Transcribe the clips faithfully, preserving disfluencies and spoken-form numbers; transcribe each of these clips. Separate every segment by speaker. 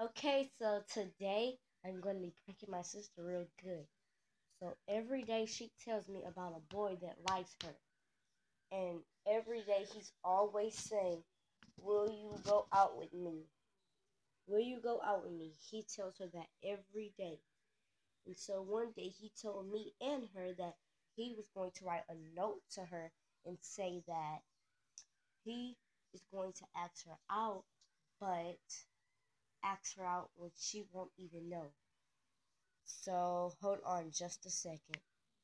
Speaker 1: Okay, so today I'm going to be pranking my sister real good. So every day she tells me about a boy that likes her. And every day he's always saying, "Will you go out with me? Will you go out with me?" He tells her that every day. And so one day he told me and her that he was going to write a note to her and say that he is going to ask her out, but ask her out when she won't even know. So hold on just a second.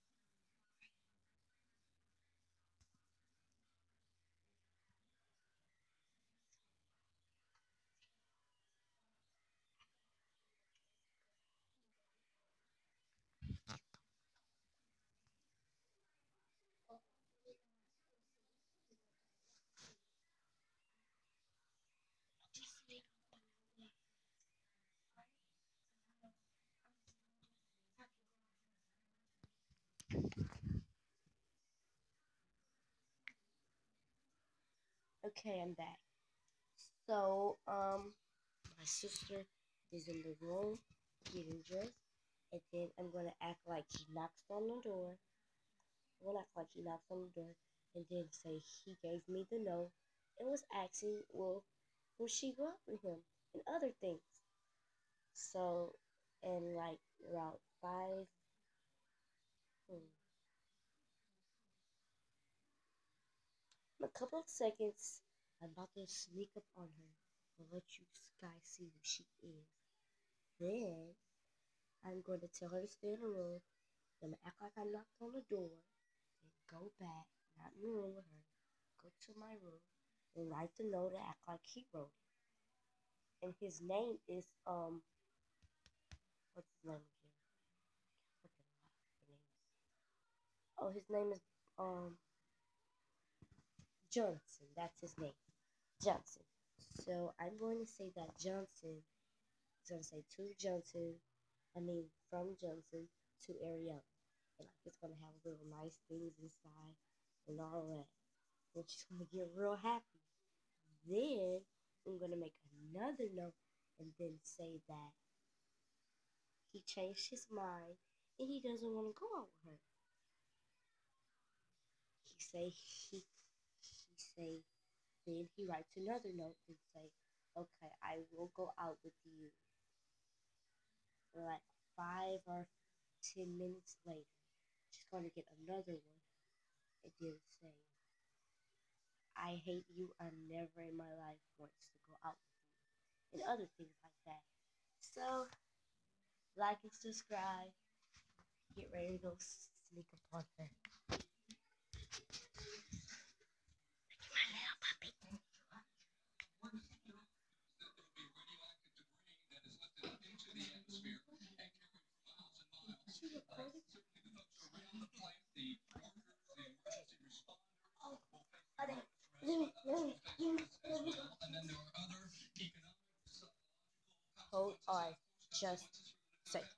Speaker 1: Okay, I'm back. So, um, my sister is in the room getting dressed, and then I'm gonna act like he knocks on the door. I'm gonna act like he knocks on the door, and then say he gave me the note and was asking, well, will she go out with him and other things. So, in like about five, hmm, in a couple of seconds, I'm about to sneak up on her and let you guys see who she is. Then I'm going to tell her to stay in the room. I'm gonna act like I knocked on the door, then go back, not in the room with her, go to my room, and write the note and act like he wrote it. And his name is um, what's his name again? Freaking the names. Oh, his name is um Johnson. That's his name, Johnson. So I'm going to say that Johnson is gonna say to Johnson. I mean, from Johnson to Ariel, and like it's gonna have little nice things inside and all that. And she's gonna get real happy. Then I'm gonna make another note and then say that he changed his mind and he doesn't want to go out with her. He say he he say then he writes another note and say, "Okay, I will go out with you." Like five or ten minutes later, she's gonna get another one and then say, "I hate you. I'm never in my life wants to go out with you," and other things like that. So like and subscribe. Get ready to go sneak up on her. Hold on just a second.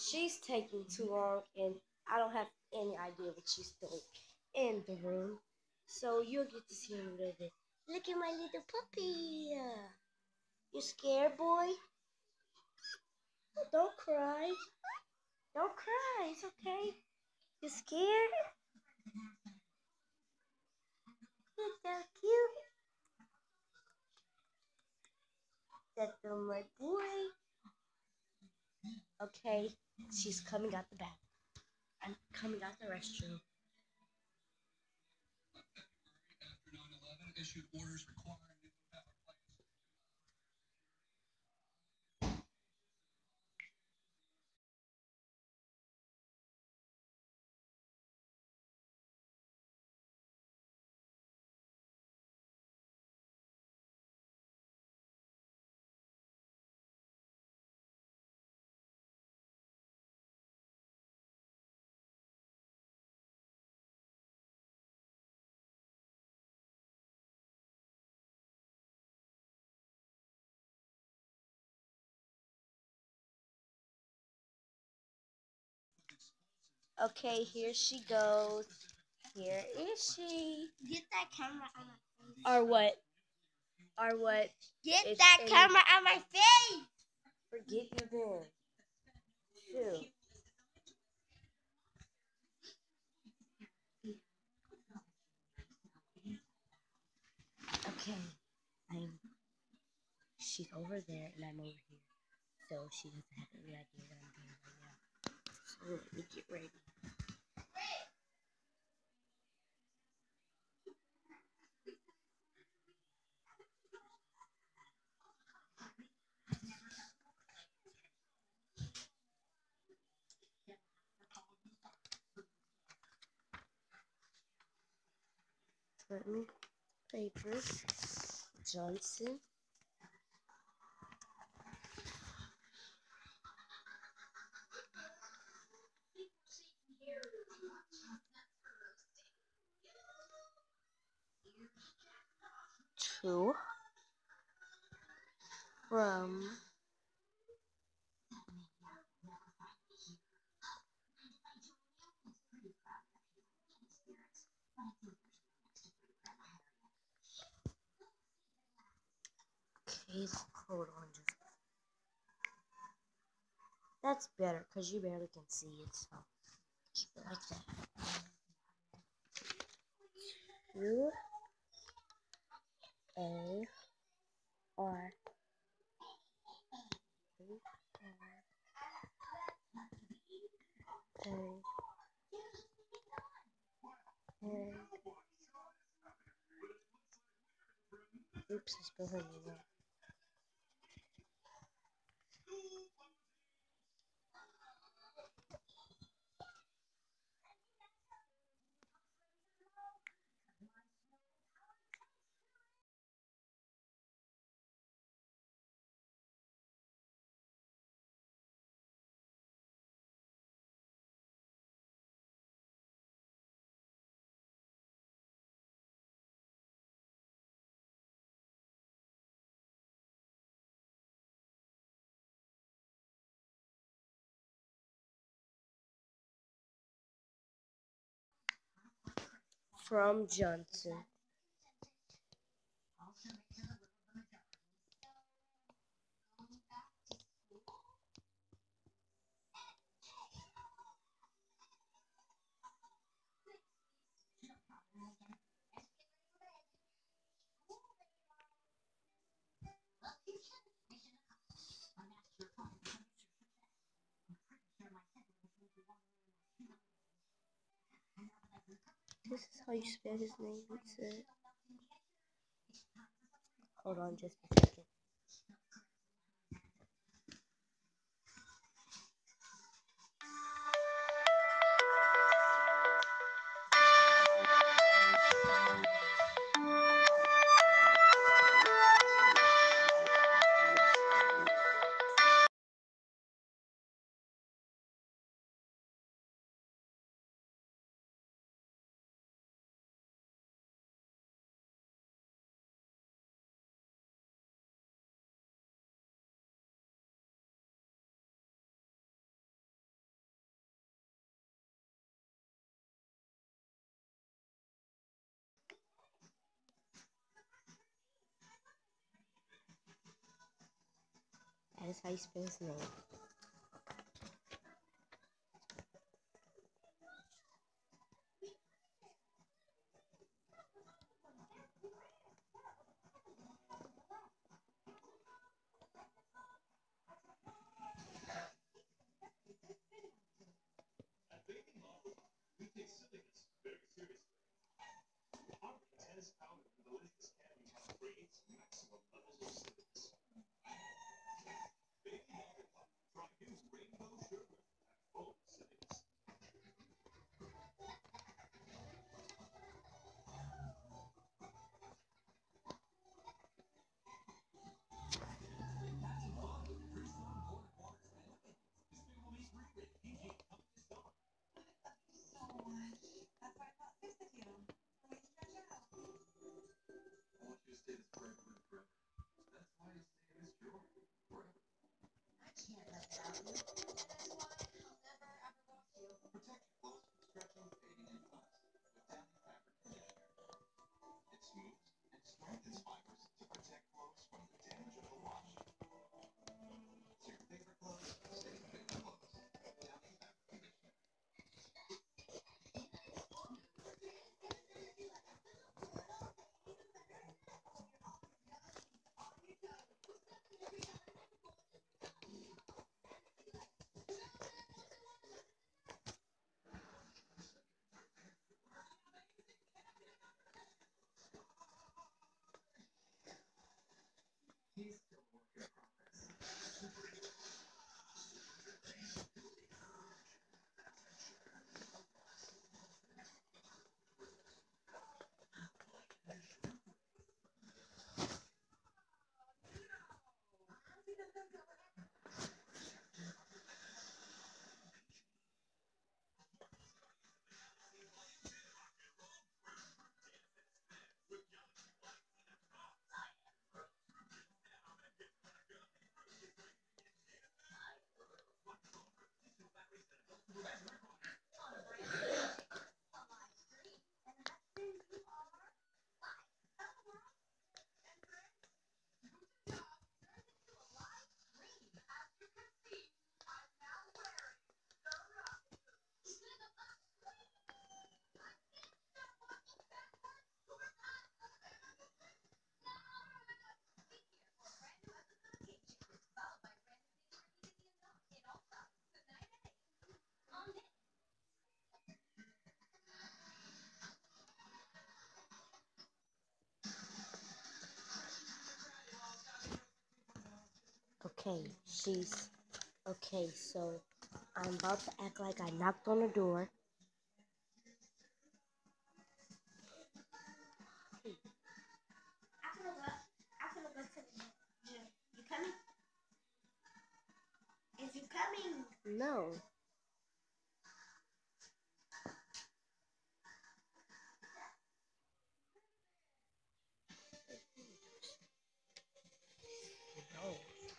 Speaker 1: She's taking too long, and I don't have any idea what she's doing in the room. So you'll get to see her in a little bit. Look at my little puppy. You scared, boy? Don't cry. Don't cry. It's okay. You scared? You're so cute. That's my boy. Okay, she's coming out the bath. I'm coming out the restroom. Okay, here she goes. Here is she.
Speaker 2: Get that camera on my face.
Speaker 1: Or what? Or what?
Speaker 2: Get
Speaker 1: It's
Speaker 2: that
Speaker 1: in-
Speaker 2: camera on my face.
Speaker 1: Forget you then. Shoot. Okay, I'm. She's over there and I'm over here, so she doesn't have any idea what I'm doing right now. So let me get ready. Let me papers. Johnson. Two. From. Okay, hold on just. That's better because you barely can see it, so keep it like that. U A R A A. Oops, I spelled her name wrong. From Johnson. This is how you spell his name, it said. Hold on just a second. That's how you spell his name. Okay, she's okay. So I'm about to act like I knocked on the door.
Speaker 2: I'm gonna go. I'm gonna go to the gym. You coming? Is you coming?
Speaker 1: No. No.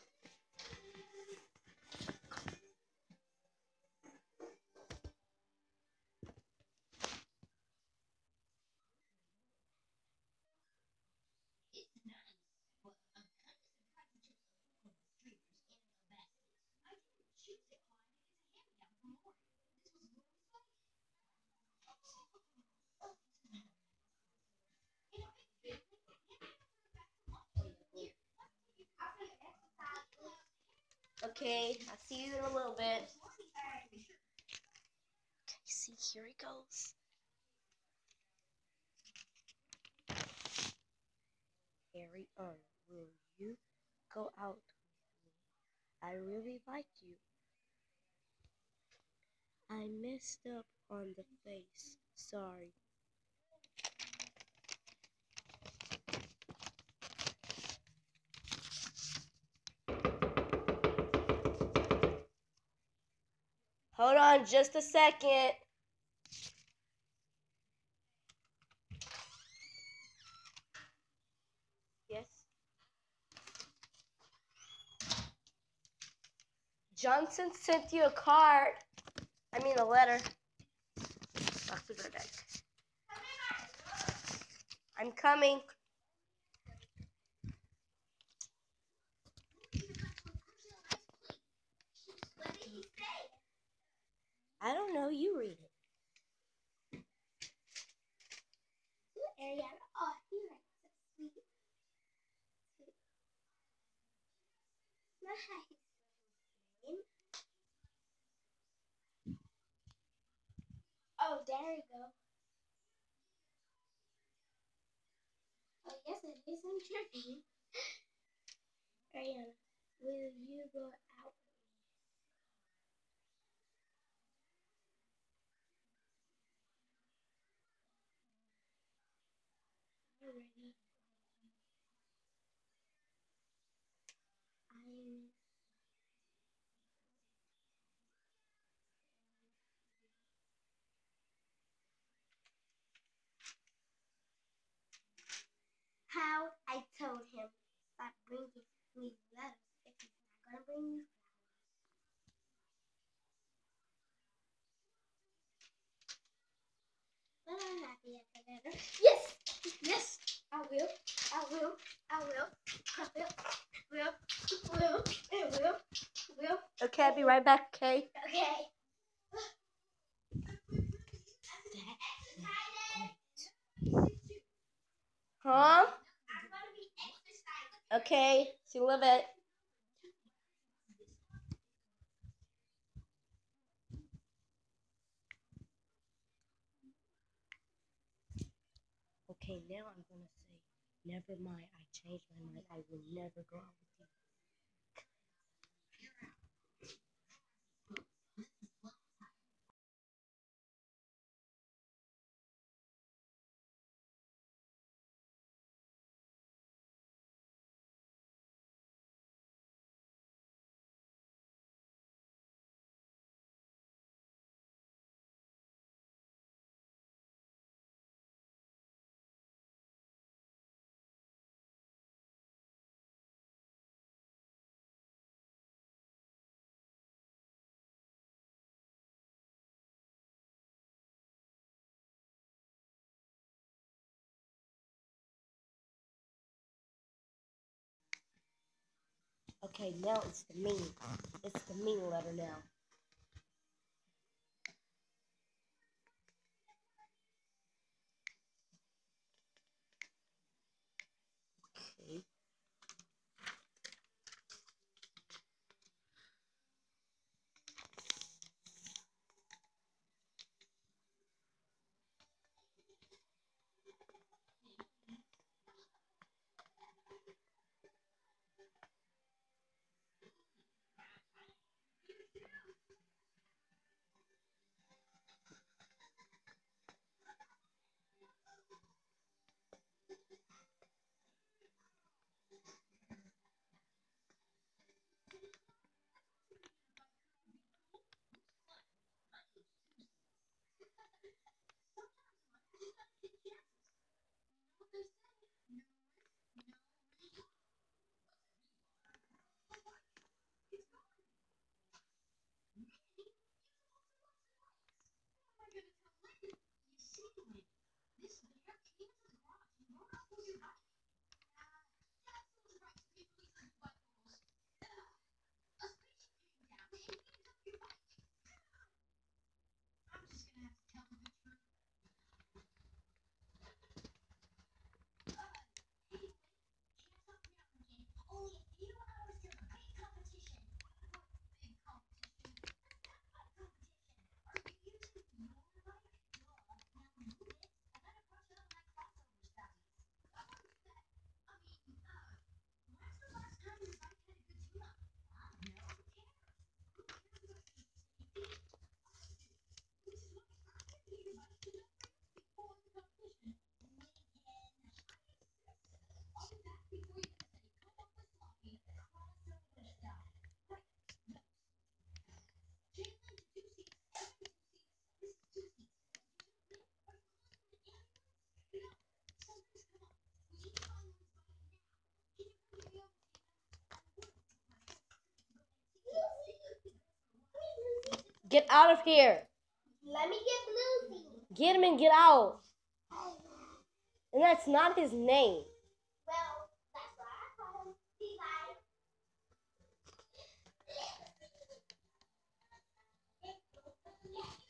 Speaker 2: Okay, I'll see you in a little bit.
Speaker 1: Okay, see, here he goes. Harry, on, will you go out with me? I really like you. I messed up on the face. Sorry. Hold on just a second. Yes. Johnson sent you a card. I mean a letter. I'll be right back. I'm coming. I don't know. You read it.
Speaker 2: Ariana. Oh, he likes so sweet. Not how his name. Oh, there you go. Oh, yes, it is. I'm tripping. Ariana, will you go out with me? Already. I'm. How I told him stop bringing me letters if he's not gonna bring me flowers. But I'm happy at the letter. Yes, yes, I will, I will, I will, I will, will, will, I will, will.
Speaker 1: Okay, I'll be right back, okay?
Speaker 2: Okay.
Speaker 1: Huh? Okay, see you in a little bit. Okay, now I'm gonna say, never mind, I changed my mind. I will never go out with you. Okay, now it's the mean. It's the mean letter now. Okay. Get out of here.
Speaker 2: Let me get Bluesy.
Speaker 1: Get him and get out. And that's not his name.
Speaker 2: Well, that's what I call him. Bye.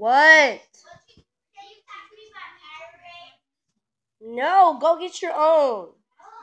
Speaker 1: What? No, go get your own.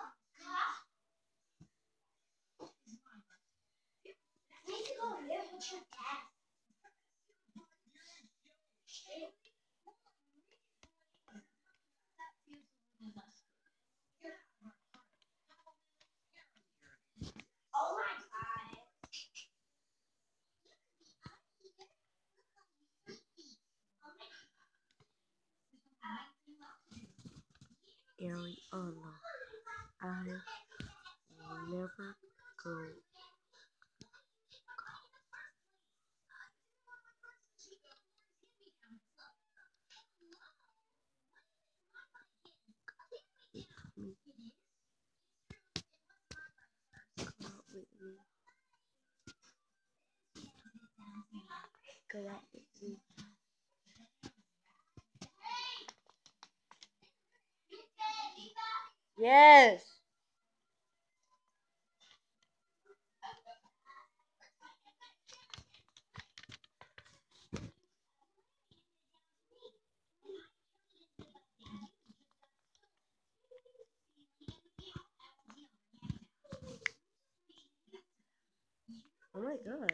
Speaker 1: Ariana, I will never go. Go out with me. Go out with me. Yes. Oh my god.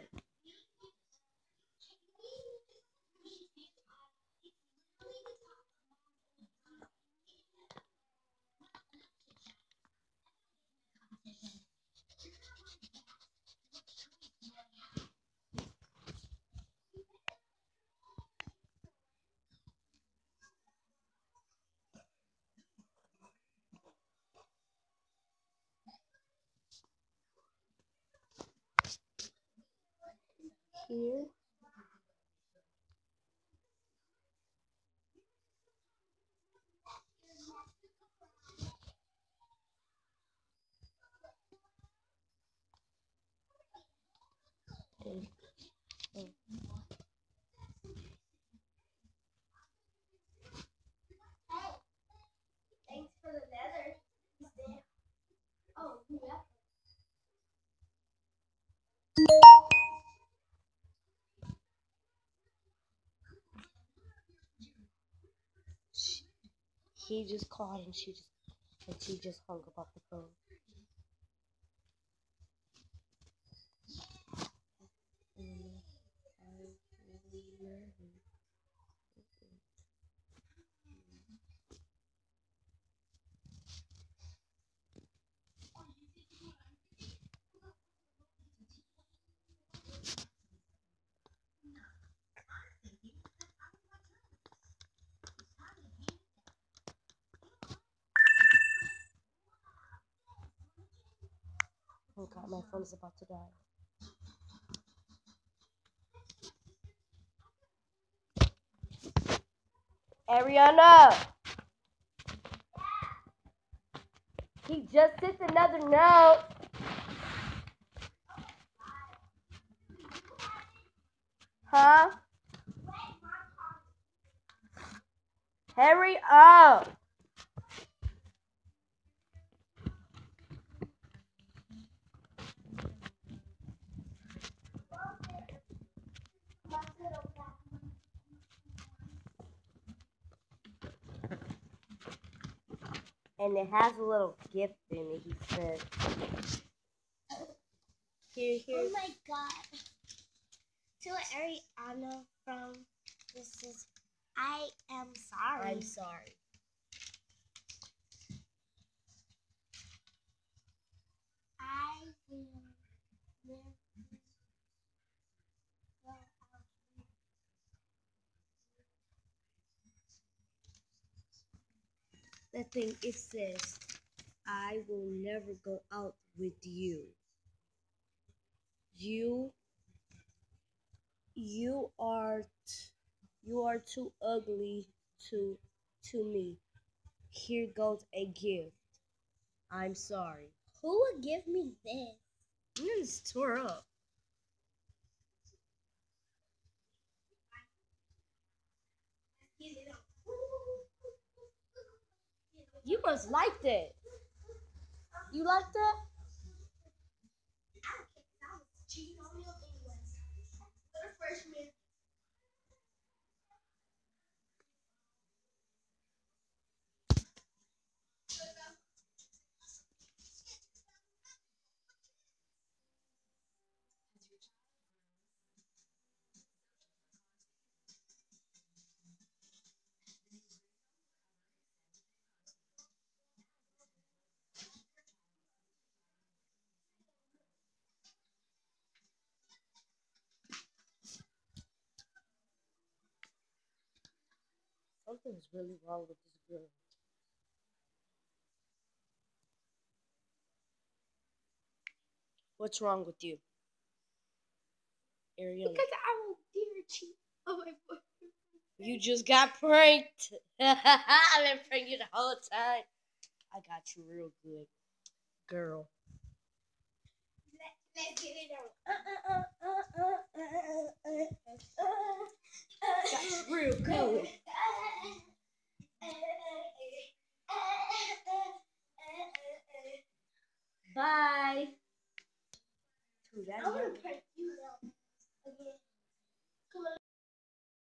Speaker 1: Here. And, oh.
Speaker 2: Thanks for the leather. Oh, yeah.
Speaker 1: She, he just called and she just and she just hung up off the phone. Mm, I will never. Oh god, my phone is about to die. Ariana! He just sent another note. Huh? Hurry up! And it has a little gift in it, he said. Here, here.
Speaker 2: Oh my god. To Ariana from this is I am sorry.
Speaker 1: I'm sorry.
Speaker 2: I will never go out.
Speaker 1: That thing, it says, I will never go out with you. You, you are, t- you are too ugly to, to me. Here goes a gift. I'm sorry.
Speaker 2: Who would give me this?
Speaker 1: You just tore up. You must like that. You like that?
Speaker 2: I don't care. I was cheating on you anyway. For the freshman.
Speaker 1: Something's really wrong with this girl. What's wrong with you, Ariana?
Speaker 2: Because I will dare cheat on my boyfriend.
Speaker 1: You just got pranked. I've been pranking you the whole time. I got you real good, girl.
Speaker 2: Let, let's get it on.